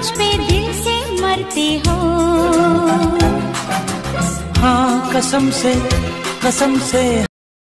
मुझ पे दिल से मरते हो। हाँ कसम से